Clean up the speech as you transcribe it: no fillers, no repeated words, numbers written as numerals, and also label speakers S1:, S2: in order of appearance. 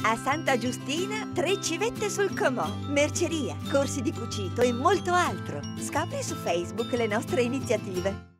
S1: A Santa Giustina, 3 civette sul Comò, merceria, corsi di cucito e molto altro. Scopri su Facebook le nostre iniziative.